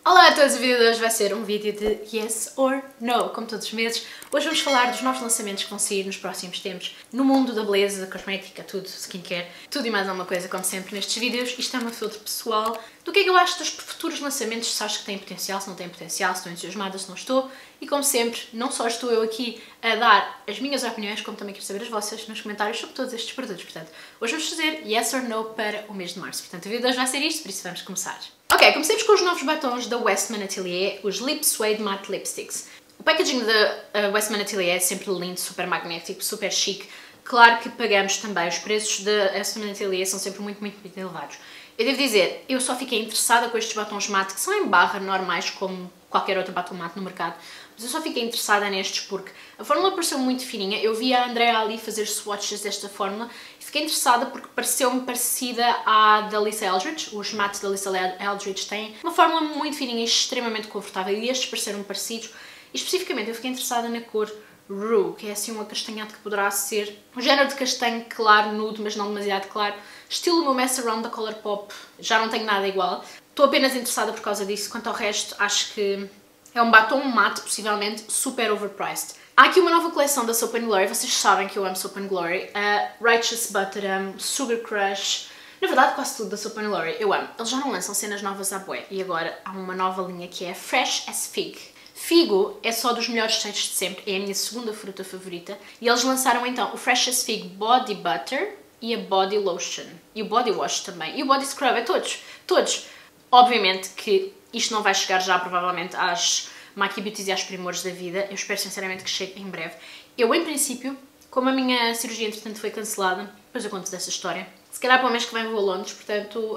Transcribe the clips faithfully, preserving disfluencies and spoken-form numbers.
Olá a todos, o vídeo de hoje vai ser um vídeo de Yes or No, como todos os meses. Hoje vamos falar dos novos lançamentos que vão sair nos próximos tempos no mundo da beleza, cosmética, tudo, skincare, tudo e mais alguma coisa, como sempre nestes vídeos. Isto é um filtro pessoal do que é que eu acho dos futuros lançamentos, se acho que têm potencial, se não têm potencial, se estou entusiasmada, se não estou. E como sempre, não só estou eu aqui a dar as minhas opiniões, como também quero saber as vossas nos comentários sobre todos estes produtos. Portanto, hoje vamos fazer Yes or No para o mês de março. Portanto, o vídeo de hoje vai ser isto, por isso vamos começar. Ok, comecemos com os novos batons da Westman Atelier, os Lip Suede Matte Lipsticks. O packaging da uh, Westman Atelier é sempre lindo, super magnético, super chique. Claro que pagamos também, os preços da Westman Atelier são sempre muito, muito, muito elevados. Eu devo dizer, eu só fiquei interessada com estes batons mate, que são em barra normais, como qualquer outro batom mate no mercado. Mas eu só fiquei interessada nestes porque a fórmula pareceu muito fininha. Eu vi a Andrea ali fazer swatches desta fórmula e fiquei interessada porque pareceu-me parecida à da Lisa Eldridge. Os mates da Lisa Eldridge têm uma fórmula muito fininha e extremamente confortável e estes pareceram parecidos. E especificamente eu fiquei interessada na cor Rue, que é assim um acastanhado que poderá ser um género de castanho claro, nude, mas não demasiado claro. Estilo o meu Mess Around da Colourpop, já não tenho nada igual. Estou apenas interessada por causa disso. Quanto ao resto, acho que é um batom mate, possivelmente super overpriced. Há aqui uma nova coleção da Soap and Glory, vocês sabem que eu amo Soap and Glory. Uh, Righteous Butter, amo, Sugar Crush, na verdade quase tudo da Soap and Glory, eu amo. Eles já não lançam cenas novas à bué e agora há uma nova linha que é Fresh as Fig. Figo é só dos melhores cheiros de sempre, é a minha segunda fruta favorita. E eles lançaram então o Fresh as Fig Body Butter e a Body Lotion. E o Body Wash também. E o Body Scrub, é todos, todos. Obviamente que isto não vai chegar já provavelmente às Maki Beauties e às Primores da vida. Eu espero sinceramente que chegue em breve. Eu, em princípio, como a minha cirurgia entretanto foi cancelada, depois eu conto dessa história. Se calhar para o mês que vem vou a Londres, portanto,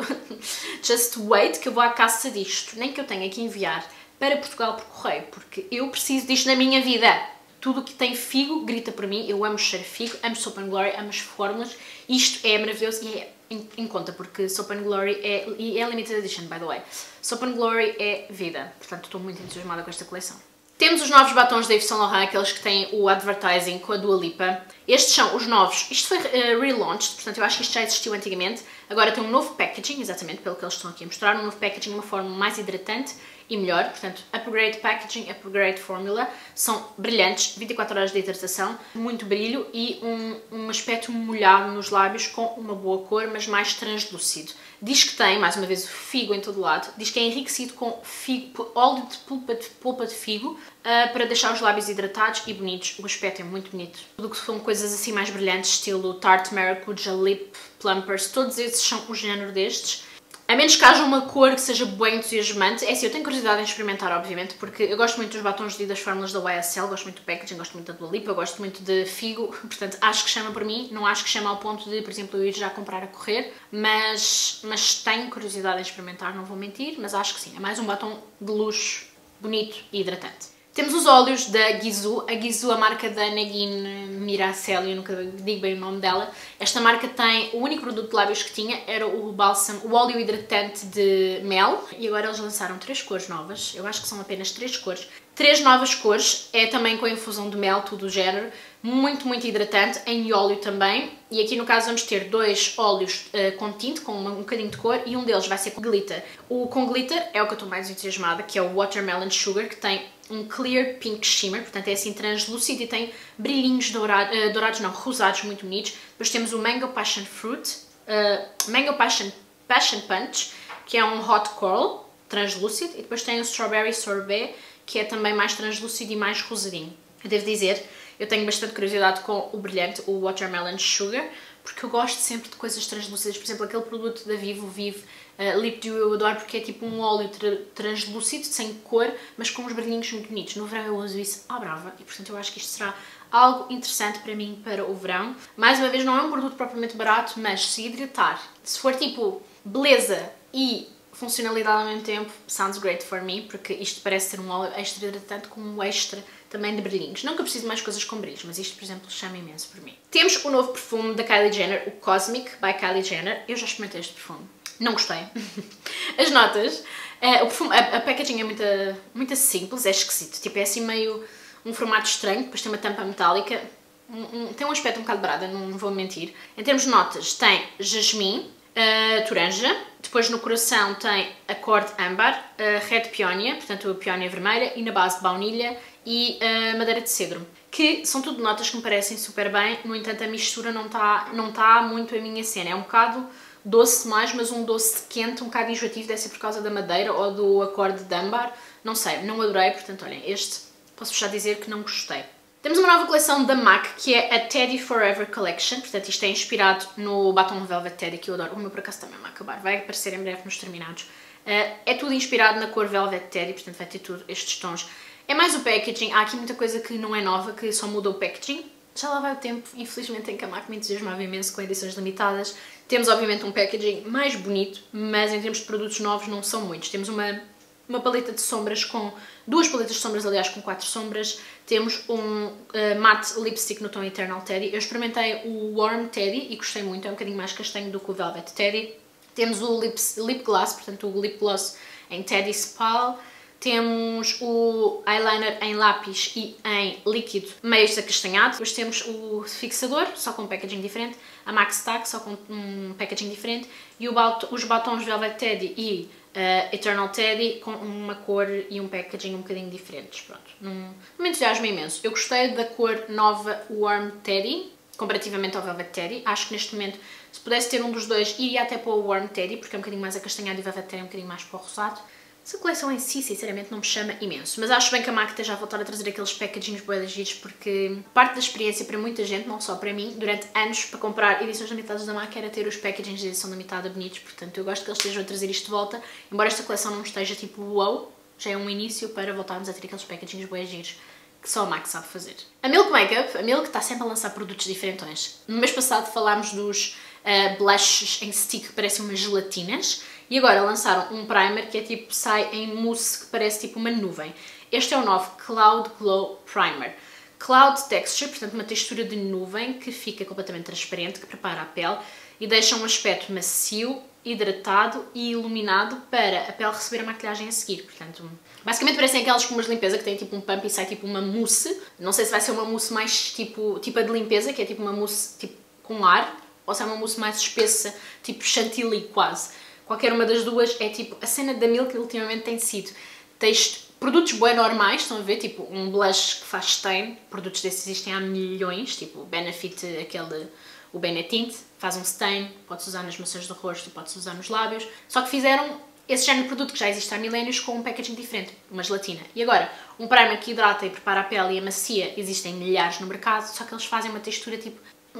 just wait que eu vou à caça disto. Nem que eu tenha que enviar para Portugal por correio, porque eu preciso disto na minha vida. Tudo o que tem figo grita por mim. Eu amo o cheiro de figo, amo Soap and Glory, amo as fórmulas. Isto é maravilhoso e é em, em conta, porque Soap and Glory é, e é limited edition, by the way. Soap and Glory é vida, portanto estou muito entusiasmada com esta coleção. Temos os novos batons da Yves Saint Laurent, aqueles que têm o advertising com a Dua Lipa. Estes são os novos, isto foi uh, relaunched, portanto eu acho que isto já existiu antigamente. Agora tem um novo packaging, exatamente pelo que eles estão aqui a mostrar, um novo packaging, uma forma mais hidratante e melhor, portanto, upgrade packaging, upgrade formula, são brilhantes, vinte e quatro horas de hidratação, muito brilho e um, um aspecto molhado nos lábios com uma boa cor, mas mais translúcido. Diz que tem, mais uma vez, o figo em todo lado, diz que é enriquecido com figo, óleo de polpa de, polpa de figo uh, para deixar os lábios hidratados e bonitos. O aspecto é muito bonito. Tudo que são coisas assim mais brilhantes, estilo Tarte Maracuja, Lip Plumpers, todos esses são o género destes. A menos que haja uma cor que seja bem entusiasmante. É assim, eu tenho curiosidade em experimentar, obviamente, porque eu gosto muito dos batons e das fórmulas da Y S L, gosto muito do packaging, gosto muito da Dua Lipa, gosto muito de figo, portanto acho que chama por mim, não acho que chama ao ponto de, por exemplo, eu ir já comprar a correr, mas, mas tenho curiosidade em experimentar, não vou mentir, mas acho que sim, é mais um batom de luxo, bonito e hidratante. Temos os óleos da Gisou, a Gisou, a marca da Negin Miraceli, eu nunca digo bem o nome dela. Esta marca tem, o único produto de lábios que tinha era o bálsamo, o óleo hidratante de mel. E agora eles lançaram três cores novas, eu acho que são apenas três cores. Três novas cores, é também com a infusão de mel, tudo o género. Muito, muito hidratante, em óleo também. E aqui no caso vamos ter dois óleos uh, com tinte, com um, um bocadinho de cor, e um deles vai ser com glitter. O com glitter é o que eu estou mais entusiasmada, que é o Watermelon Sugar, que tem um clear pink shimmer, portanto é assim translúcido e tem brilhinhos dourado, uh, dourados, não, rosados muito bonitos. Depois temos o Mango Passion Fruit, uh, Mango Passion, Passion Punch, que é um hot coral, translúcido, e depois tem o Strawberry Sorbet, que é também mais translúcido e mais rosadinho. Eu devo dizer, eu tenho bastante curiosidade com o brilhante, o Watermelon Sugar, porque eu gosto sempre de coisas translúcidas. Por exemplo, aquele produto da Vivo, Vive uh, Lip Dew, eu adoro porque é tipo um óleo tra translúcido, sem cor, mas com uns brilhinhos muito bonitos. No verão eu uso isso à brava e, portanto, eu acho que isto será algo interessante para mim para o verão. Mais uma vez, não é um produto propriamente barato, mas se hidratar, se for tipo beleza e funcionalidade ao mesmo tempo, sounds great for me, porque isto parece ser um óleo extra hidratante com um extra também de brilhinhos. Não que eu preciso de mais coisas com brilhos, mas isto, por exemplo, chama imenso por mim. Temos o novo perfume da Kylie Jenner, o Cosmic by Kylie Jenner. Eu já experimentei este perfume. Não gostei. As notas, uh, o perfume, a, a packaging é muito, muito simples, é esquisito. Tipo, é assim meio um formato estranho, depois tem uma tampa metálica. Um, um, tem um aspecto um bocado brada, não vou mentir. Em termos de notas, tem jasmim, uh, Toranja. Depois no coração tem a cor de âmbar, uh, Red Peonia, portanto a peónia vermelha, e na base de baunilha e uh, madeira de cedro. Que são tudo notas que me parecem super bem, no entanto a mistura não está não tá muito a minha cena. É um bocado doce demais, mas um doce quente, um bocado enjoativo, deve ser por causa da madeira ou do acorde de âmbar. Não sei, não adorei, portanto olhem, este posso já dizer que não gostei. Temos uma nova coleção da MAC, que é a Teddy Forever Collection, portanto isto é inspirado no batom Velvet Teddy, que eu adoro. O meu por acaso também vai acabar, vai aparecer em breve nos terminados. Uh, é tudo inspirado na cor Velvet Teddy, portanto vai ter tudo estes tons. É mais o packaging, há aqui muita coisa que não é nova, que só muda o packaging. Já lá vai o tempo, infelizmente, em que a MAC me entusiasmava imenso com edições limitadas. Temos obviamente um packaging mais bonito, mas em termos de produtos novos não são muitos. Temos uma, uma paleta de sombras com... duas paletas de sombras, aliás, com quatro sombras. Temos um uh, matte lipstick no tom Eternal Teddy. Eu experimentei o Warm Teddy e gostei muito, é um bocadinho mais castanho do que o Velvet Teddy. Temos o lips, Lip Gloss, portanto o Lip Gloss em Teddy Spal. Temos o eyeliner em lápis e em líquido meio acastanhado. Depois temos o fixador, só com um packaging diferente. A MAC Stack, só com um packaging diferente. E o batom, os batons Velvet Teddy e uh, Eternal Teddy com uma cor e um packaging um bocadinho diferentes. Pronto, não, não me entusiasma imenso. Eu gostei da cor nova Warm Teddy, comparativamente ao Velvet Teddy. Acho que neste momento, se pudesse ter um dos dois, iria até para o Warm Teddy, porque é um bocadinho mais acastanhado e o Velvet Teddy é um bocadinho mais para o rosado. Essa coleção em si, sinceramente, não me chama imenso, mas acho bem que a MAC esteja a voltar a trazer aqueles packagings bué de giros, porque parte da experiência para muita gente, não só para mim, durante anos para comprar edições limitadas da MAC era ter os packagings de edição limitada bonitos, portanto eu gosto que eles estejam a trazer isto de volta, embora esta coleção não esteja tipo wow, já é um início para voltarmos a ter aqueles packagings bué giros que só a MAC sabe fazer. A Milk Makeup, a Milk está sempre a lançar produtos diferentões. No mês passado falámos dos uh, blushes em stick que parecem umas gelatinas, e agora lançaram um primer que é tipo, sai em mousse que parece tipo uma nuvem. Este é o novo Cloud Glow Primer. Cloud Texture, portanto uma textura de nuvem que fica completamente transparente, que prepara a pele e deixa um aspecto macio, hidratado e iluminado para a pele receber a maquilhagem a seguir. Portanto, basicamente parecem aquelas espumas de limpeza que têm tipo um pump e sai tipo uma mousse. Não sei se vai ser uma mousse mais tipo, tipo a de limpeza, que é tipo uma mousse tipo, com ar, ou se é uma mousse mais espessa, tipo chantilly quase. Qualquer uma das duas é tipo, a cena da Milk ultimamente tem sido texto, produtos bem normais, estão a ver, tipo um blush que faz stain, produtos desses existem há milhões, tipo o Benefit, aquele, o Benetint, faz um stain, pode-se usar nas maçãs do rosto, pode-se usar nos lábios, só que fizeram esse género de produto que já existe há milénios com um packaging diferente, uma gelatina. E agora, um primer que hidrata e prepara a pele e amacia, existem milhares no mercado, só que eles fazem uma textura tipo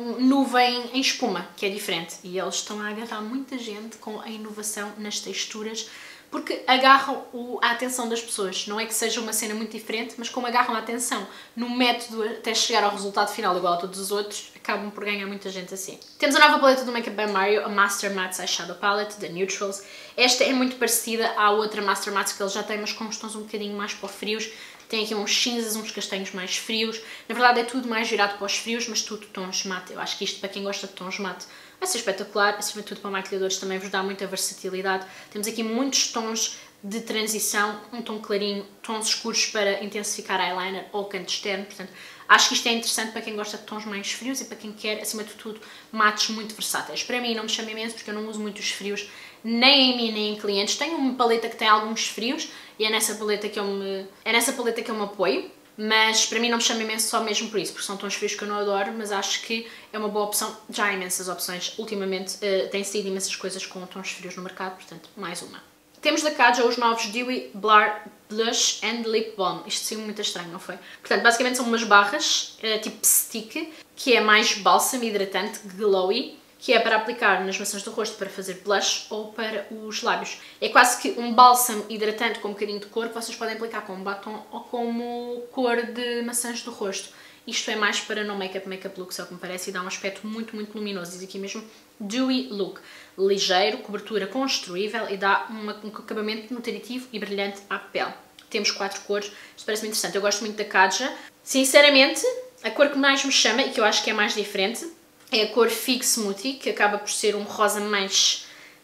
nuvem em espuma, que é diferente, e eles estão a agarrar muita gente com a inovação nas texturas, porque agarram o, a atenção das pessoas. Não é que seja uma cena muito diferente, mas como agarram a atenção no método até chegar ao resultado final igual a todos os outros, acabam por ganhar muita gente assim. Temos a nova paleta do Makeup by Mario, a Master Matte Eyeshadow Palette, da Neutrals. Esta é muito parecida à outra Master Matte que eles já têm, mas com uns tons um bocadinho mais para frios. Tem aqui uns cinzas, uns castanhos mais frios. Na verdade é tudo mais virado para os frios, mas tudo tons mate. Eu acho que isto, para quem gosta de tons mate, vai ser espetacular. Acima de tudo para maquilhadores também vos dá muita versatilidade. Temos aqui muitos tons de transição, um tom clarinho, tons escuros para intensificar eyeliner ou canto externo. Portanto, acho que isto é interessante para quem gosta de tons mais frios e para quem quer, acima de tudo, mates muito versáteis. Para mim não me chama imenso porque eu não uso muito os frios, nem em mim nem em clientes. Tenho uma paleta que tem alguns frios e é nessa paleta que eu me, é nessa paleta que eu me apoio, mas para mim não me chama imenso só mesmo por isso, porque são tons frios que eu não adoro, mas acho que é uma boa opção. Já há imensas opções, ultimamente uh, têm saído imensas coisas com tons frios no mercado, portanto, mais uma. Temos da Kaja os novos Dewy Blur Blush and Lip Balm. Isto saiu muito estranho, não foi? Portanto, basicamente são umas barras, uh, tipo stick, que é mais bálsamo, hidratante, glowy, que é para aplicar nas maçãs do rosto para fazer blush ou para os lábios. É quase que um bálsamo hidratante com um bocadinho de cor que vocês podem aplicar como batom ou como cor de maçãs do rosto. Isto é mais para no make-up, make-up look, só que me parece, e dá um aspecto muito, muito luminoso. Diz aqui mesmo Dewy Look. Ligeiro, cobertura construível e dá uma, um acabamento nutritivo e brilhante à pele. Temos quatro cores, isto parece-me interessante. Eu gosto muito da Kaja. Sinceramente, a cor que mais me chama e que eu acho que é mais diferente é a cor Fig Smoothie, que acaba por ser um rosa mais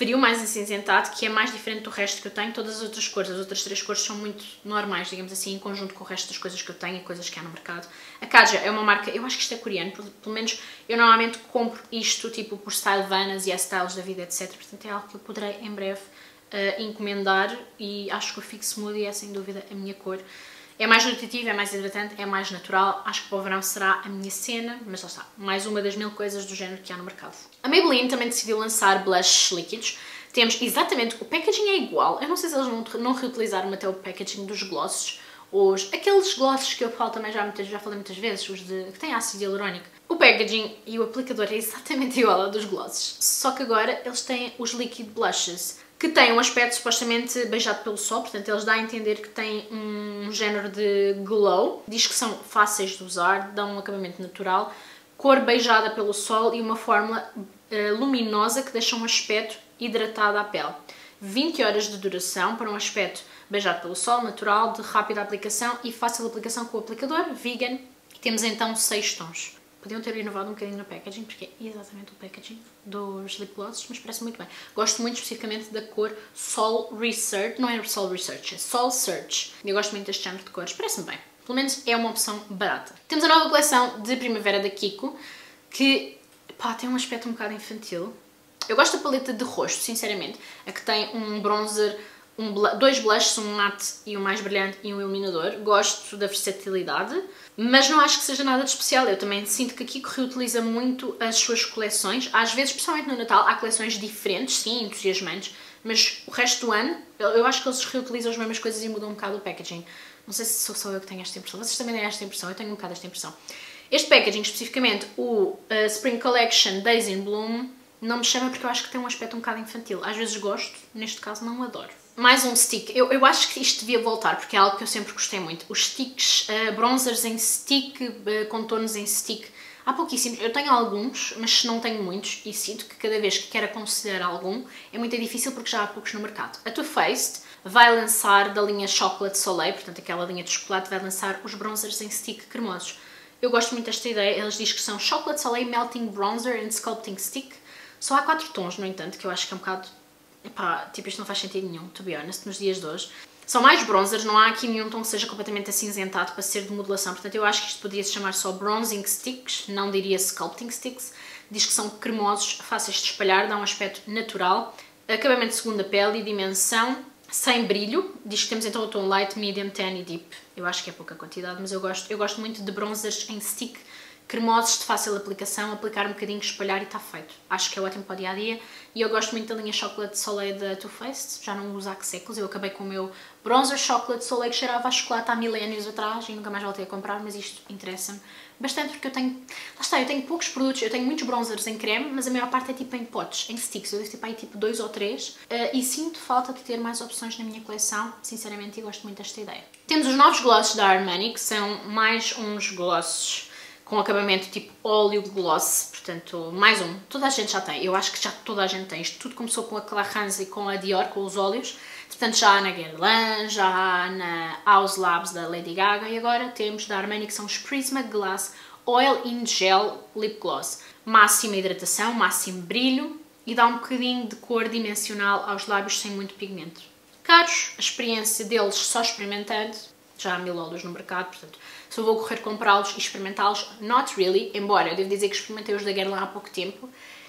preferi o mais acinzentado, que é mais diferente do resto que eu tenho. Todas as outras cores, as outras três cores são muito normais, digamos assim, em conjunto com o resto das coisas que eu tenho e coisas que há no mercado. A Kaja é uma marca, eu acho que isto é coreano, pelo menos eu normalmente compro isto tipo por Style Vanas e styles da vida, etcétera. Portanto é algo que eu poderei em breve uh, encomendar e acho que o Fix Smoothie é sem dúvida a minha cor. É mais nutritivo, é mais hidratante, é mais natural. Acho que para o verão será a minha cena, mas lá está, mais uma das mil coisas do género que há no mercado. A Maybelline também decidiu lançar blushes líquidos. Temos exatamente, o packaging é igual. Eu não sei se eles não, não reutilizaram até o packaging dos glosses. Os, aqueles glosses que eu falo também já, muitas, já falei muitas vezes, os de, que têm ácido hialurónico. O packaging e o aplicador é exatamente igual ao dos glosses, só que agora eles têm os liquid blushes, que têm um aspecto supostamente beijado pelo sol, portanto eles dão a entender que têm um género de glow. Diz que são fáceis de usar, dão um acabamento natural, cor beijada pelo sol e uma fórmula uh, luminosa que deixa um aspecto hidratado à pele. vinte horas de duração para um aspecto beijado pelo sol, natural, de rápida aplicação e fácil aplicação com o aplicador, vegan. E temos então seis tons. Podiam ter inovado um bocadinho no packaging, porque é exatamente o packaging dos lip glosses, mas parece muito bem. Gosto muito especificamente da cor Sol Research, não é Sol Research, é Sol Search. Eu gosto muito deste género de cores, parece-me bem. Pelo menos é uma opção barata. Temos a nova coleção de primavera da Kiko, que pá, tem um aspecto um bocado infantil. Eu gosto da paleta de rosto, sinceramente. A que tem um bronzer, um bl dois blushes, um matte e um mais brilhante e um iluminador. Gosto da versatilidade, mas não acho que seja nada de especial. Eu também sinto que a Kiko reutiliza muito as suas coleções. Às vezes, principalmente no Natal, há coleções diferentes, sim, entusiasmantes, mas o resto do ano, eu acho que eles reutilizam as mesmas coisas e mudam um bocado o packaging. Não sei se sou só eu que tenho esta impressão, vocês também têm esta impressão, eu tenho um bocado esta impressão. Este packaging, especificamente o uh, Spring Collection Days in Bloom, não me chama porque eu acho que tem um aspecto um bocado infantil. Às vezes gosto, neste caso não adoro. Mais um stick. Eu, eu acho que isto devia voltar, porque é algo que eu sempre gostei muito. Os sticks, uh, bronzers em stick, uh, contornos em stick, há pouquíssimos. Eu tenho alguns, mas não tenho muitos, e sinto que cada vez que quero aconselhar algum, é muito difícil porque já há poucos no mercado. A Too Faced vai lançar da linha Chocolate Soleil, portanto aquela linha de chocolate, vai lançar os bronzers em stick cremosos. Eu gosto muito desta ideia. Eles dizem que são Chocolate Soleil Melting Bronzer and Sculpting Stick. Só há quatro tons, no entanto, que eu acho que é um bocado... Epá, tipo, isto não faz sentido nenhum, to be honest, nos dias de hoje. São mais bronzers, não há aqui nenhum tom que seja completamente acinzentado para ser de modulação. Portanto, eu acho que isto poderia se chamar só Bronzing Sticks, não diria Sculpting Sticks. Diz que são cremosos, fáceis de espalhar, dão um aspecto natural. Acabamento de segunda pele e dimensão, sem brilho. Diz que temos então o tom Light, Medium, Tan e Deep. Eu acho que é pouca quantidade, mas eu gosto, eu gosto muito de bronzers em stick, cremosos, de fácil aplicação, aplicar um bocadinho, espalhar e está feito. Acho que é ótimo para o dia-a-dia. E eu gosto muito da linha Chocolate Soleil da Too Faced, já não uso há que séculos. Eu acabei com o meu bronzer Chocolate Soleil que cheirava a chocolate há milénios atrás e nunca mais voltei a comprar, mas isto interessa-me bastante porque eu tenho... Lá está, eu tenho poucos produtos, eu tenho muitos bronzers em creme, mas a maior parte é tipo em potes, em sticks. Eu devo ter para aí tipo dois ou três uh, e sinto falta de ter mais opções na minha coleção, sinceramente, e gosto muito desta ideia. Temos os novos glosses da Armani, que são mais uns glosses com acabamento tipo óleo gloss, portanto, mais um. Toda a gente já tem, eu acho que já toda a gente tem. Isto tudo começou com a Clarins e com a Dior, com os óleos. Portanto, já há na Guerlain, já há na House Labs da Lady Gaga e agora temos da Armani, que são os Prisma Glass Oil in Gel Lip Gloss. Máxima hidratação, máximo brilho e dá um bocadinho de cor dimensional aos lábios sem muito pigmento. Caros, a experiência deles só experimentando, já há mil óleos no mercado, portanto, se eu vou correr comprá-los e experimentá-los, not really, embora eu devo dizer que experimentei os da Guerlain há pouco tempo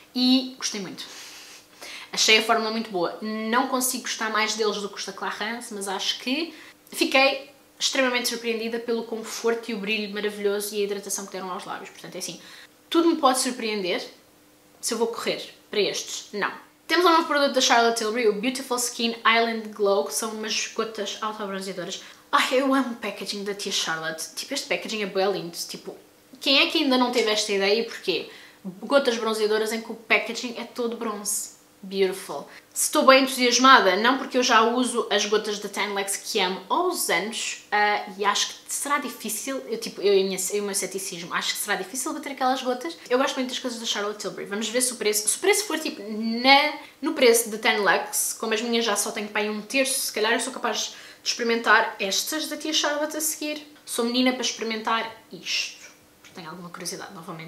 e gostei muito. Achei a fórmula muito boa. Não consigo gostar mais deles do que os da Clarins, mas acho que fiquei extremamente surpreendida pelo conforto e o brilho maravilhoso e a hidratação que deram aos lábios. Portanto, é assim, tudo me pode surpreender. Se eu vou correr para estes, não. Temos um novo produto da Charlotte Tilbury, o Beautiful Skin Island Glow, que são umas gotas auto-bronzeadoras. Ai, eu amo o packaging da tia Charlotte. Tipo, este packaging é bem lindo. Tipo, quem é que ainda não teve esta ideia e porquê? Gotas bronzeadoras em que o packaging é todo bronze. Beautiful. Estou bem entusiasmada, não porque eu já uso as gotas da Tanlex que amo há uns anos uh, e acho que será difícil, eu, tipo, eu e, minha, eu e o meu ceticismo, acho que será difícil bater aquelas gotas. Eu gosto muito das coisas da Charlotte Tilbury. Vamos ver se o preço, se o preço for tipo na, no preço da Tanlex, como as minhas já só tenho para aí um terço, se calhar eu sou capaz de experimentar estas da tia Charlotte a seguir. Sou menina para experimentar isto, porque tenho alguma curiosidade, não vou mentir.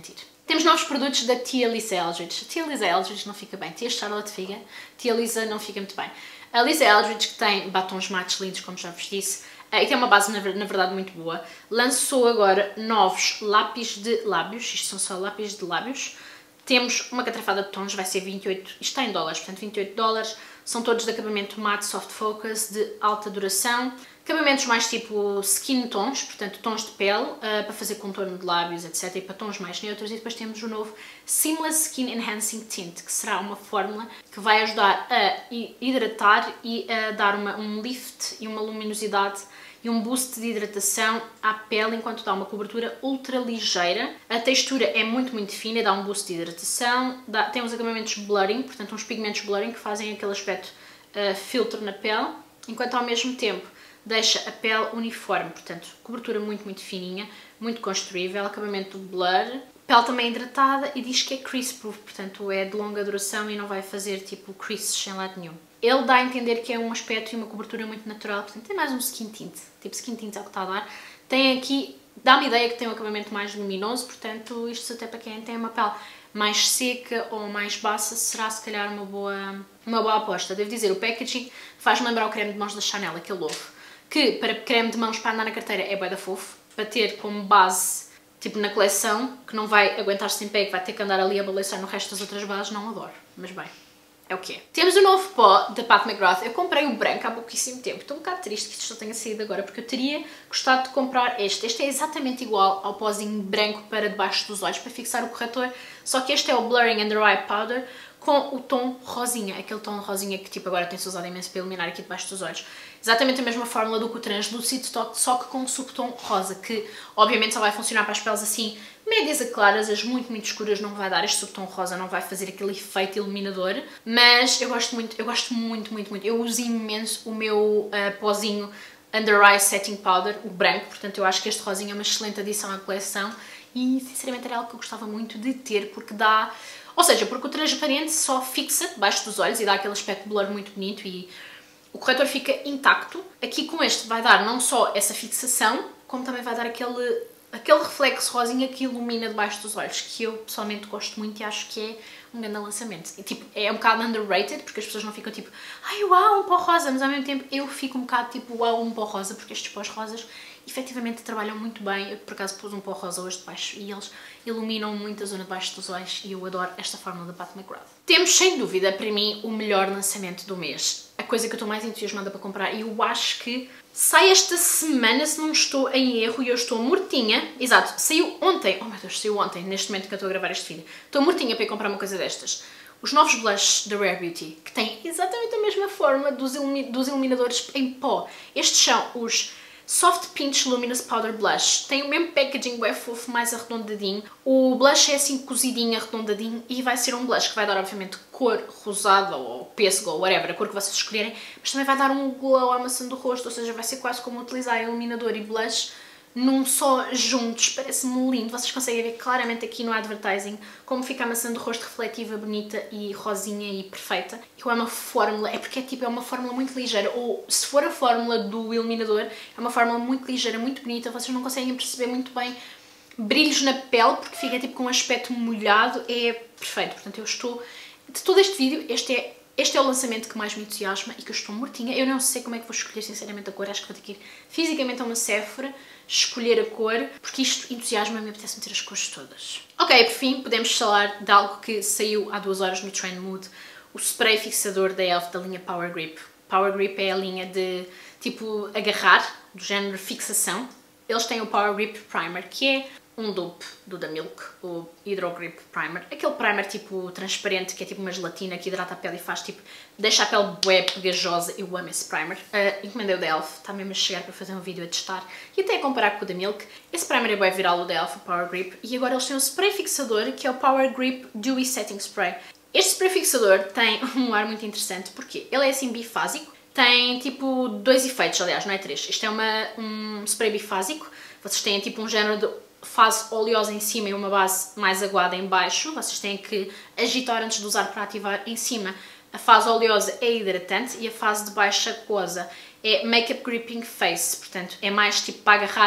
Temos novos produtos da Tia Lisa Eldridge. Tia Lisa Eldridge não fica bem. Tia Charlotte fica. Tia Lisa não fica muito bem. A Lisa Eldridge, que tem batons mates lindos, como já vos disse, e tem uma base, na verdade, muito boa, lançou agora novos lápis de lábios. Isto são só lápis de lábios. Temos uma catrafada de tons, vai ser vinte e oito, isto está em dólares, portanto vinte e oito dólares. São todos de acabamento mate soft focus, de alta duração. Acabamentos mais tipo skin tons, portanto tons de pele, uh, para fazer contorno de lábios, etcétera. E para tons mais neutros. E depois temos o novo Seamless Skin Enhancing Tint, que será uma fórmula que vai ajudar a hidratar e a dar uma, um lift e uma luminosidade e um boost de hidratação à pele, enquanto dá uma cobertura ultra ligeira. A textura é muito, muito fina, dá um boost de hidratação, dá, tem uns acabamentos blurring, portanto uns pigmentos blurring que fazem aquele aspecto uh, filtro na pele, enquanto ao mesmo tempo deixa a pele uniforme, portanto cobertura muito, muito fininha, muito construível, acabamento blur. Pele também hidratada e diz que é crease proof, portanto é de longa duração e não vai fazer tipo creases em lado nenhum. Ele dá a entender que é um aspecto e uma cobertura muito natural, portanto tem mais um skin tint, tipo skin tint é o que está a dar. Tem aqui, dá-me ideia que tem um acabamento mais luminoso, portanto isto até para quem tem uma pele mais seca ou mais baça será se calhar uma boa, uma boa aposta. Devo dizer, o packaging faz-me lembrar o creme de mãos da Chanel, aquele novo, que para creme de mãos para andar na carteira é bué da fofo, para ter como base tipo na coleção, que não vai aguentar-se em pé e que vai ter que andar ali a balançar no resto das outras bases, não adoro, mas bem. É o que é. Temos o novo pó da Pat McGrath. Eu comprei o branco há pouquíssimo tempo. Estou um bocado triste que isto só tenha saído agora, porque eu teria gostado de comprar este. Este é exatamente igual ao pozinho branco para debaixo dos olhos, para fixar o corretor, só que este é o Blurring Under Eye Powder com o tom rosinha, aquele tom rosinha que tipo agora tem-se usado imenso para iluminar aqui debaixo dos olhos. Exatamente a mesma fórmula do que o Translucid, só que com um subtom rosa, que obviamente só vai funcionar para as peles assim médias a claras, as muito, muito escuras não vai dar, este subtom rosa não vai fazer aquele efeito iluminador, mas eu gosto muito, eu gosto muito, muito, muito, eu uso imenso o meu uh, pozinho Under Eye Setting Powder, o branco, portanto eu acho que este rosinha é uma excelente adição à coleção e sinceramente era algo que eu gostava muito de ter, porque dá, ou seja, porque o transparente só fixa debaixo dos olhos e dá aquele aspecto blur muito bonito e o corretor fica intacto. Aqui com este vai dar não só essa fixação, como também vai dar aquele, aquele reflexo rosinha que ilumina debaixo dos olhos, que eu pessoalmente gosto muito e acho que é um grande lançamento. E, tipo, é um bocado underrated, porque as pessoas não ficam tipo, ai uau, um pó rosa, mas ao mesmo tempo eu fico um bocado tipo, uau, um pó rosa, porque estes pós rosas efetivamente trabalham muito bem. Eu por acaso pus um pó rosa hoje de baixo e eles iluminam muito a zona de baixo dos olhos e eu adoro esta fórmula da Pat McGrath. Temos sem dúvida para mim o melhor lançamento do mês, a coisa que eu estou mais entusiasmada para comprar e eu acho que sai esta semana se não estou em erro e eu estou mortinha, exato, saiu ontem, oh meu Deus, saiu ontem, neste momento que eu estou a gravar este vídeo, estou mortinha para ir comprar uma coisa destas. Os novos blushes da Rare Beauty, que têm exatamente a mesma forma dos, ilumi dos iluminadores em pó. Estes são os Soft Pinch Luminous Powder Blush. Tem o mesmo packaging bem fofo, mais arredondadinho. O blush é assim cozidinho, arredondadinho e vai ser um blush que vai dar obviamente cor rosada ou pêssego ou whatever, a cor que vocês escolherem, mas também vai dar um glow à maçã do rosto, ou seja, vai ser quase como utilizar iluminador e blush num só juntos, parece-me lindo. Vocês conseguem ver claramente aqui no advertising como fica a maçã do rosto refletiva, bonita e rosinha e perfeita. Eu amo a fórmula, é porque é tipo, é uma fórmula muito ligeira, ou se for a fórmula do iluminador, é uma fórmula muito ligeira, muito bonita, vocês não conseguem perceber muito bem brilhos na pele, porque fica tipo com um aspecto molhado, é perfeito. Portanto, eu estou, de todo este vídeo, este é Este é o lançamento que mais me entusiasma e que eu estou mortinha. Eu não sei como é que vou escolher sinceramente a cor, acho que vou ter que ir fisicamente a uma Sephora, escolher a cor, porque isto entusiasma-me e apetece meter as cores todas. Ok, por fim, podemos falar de algo que saiu há duas horas no Trend Mood, o spray fixador da E L F da linha Power Grip. Power Grip é a linha de, tipo, agarrar, do género fixação. Eles têm o Power Grip Primer, que é um dupe do da Milk, o Hydro Grip Primer. Aquele primer tipo transparente, que é tipo uma gelatina que hidrata a pele e faz tipo, deixa a pele bué pegajosa. Eu amo esse primer. Uh, encomendei o da E L F, está mesmo a chegar para fazer um vídeo a testar e até a comparar com o da Milk. Esse primer é bué viral, o da E L F, o Power Grip. E agora eles têm um spray fixador que é o Power Grip Dewy Setting Spray. Este spray fixador tem um ar muito interessante porque ele é assim bifásico. Tem tipo dois efeitos, aliás, não é três. Isto é uma, um spray bifásico. Vocês têm tipo um género de fase oleosa em cima e uma base mais aguada em baixo. Vocês têm que agitar antes de usar para ativar em cima. A fase oleosa é hidratante e a fase de baixo aquosa é Makeup Gripping Face. Portanto, é mais tipo para agarrar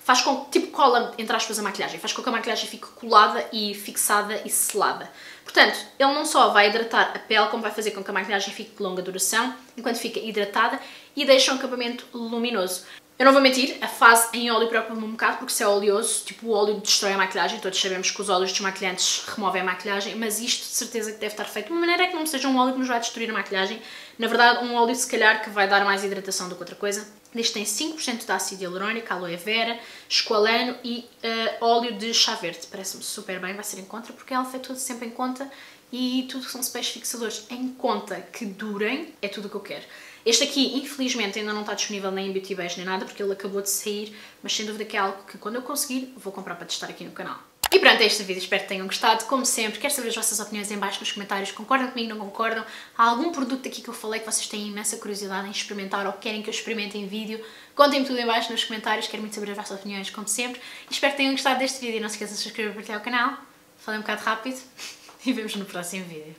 faz com que, tipo, cola, entre aspas, a maquilhagem, faz com que a maquilhagem fique colada e fixada e selada. Portanto, ele não só vai hidratar a pele, como vai fazer com que a maquilhagem fique de longa duração, enquanto fica hidratada, e deixa um acabamento luminoso. Eu não vou mentir, a fase em óleo preocupa-me um bocado, porque se é oleoso, tipo, o óleo destrói a maquilhagem, todos sabemos que os óleos desmaquilhantes removem a maquilhagem, mas isto de certeza que deve estar feito de uma maneira que não seja um óleo que nos vai destruir a maquilhagem. Na verdade, um óleo se calhar que vai dar mais hidratação do que outra coisa. Este tem cinco por cento de ácido hialurónico, aloe vera, esqualano e uh, óleo de chá verde. Parece-me super bem, vai ser em conta, porque ela foi tudo sempre em conta e tudo que são sprays fixadores em conta que durem é tudo o que eu quero. Este aqui, infelizmente, ainda não está disponível nem em Beauty Bay nem nada, porque ele acabou de sair, mas sem dúvida que é algo que quando eu conseguir vou comprar para testar aqui no canal. E pronto, é este vídeo, espero que tenham gostado. Como sempre, quero saber as vossas opiniões em baixo nos comentários. Concordam comigo, não concordam? Há algum produto aqui que eu falei que vocês têm imensa curiosidade em experimentar ou querem que eu experimente em vídeo? Contem-me tudo em baixo nos comentários, quero muito saber as vossas opiniões, como sempre. E espero que tenham gostado deste vídeo. Não se esqueçam de se inscrever e partilhar o canal. Falei um bocado rápido e vemos no próximo vídeo.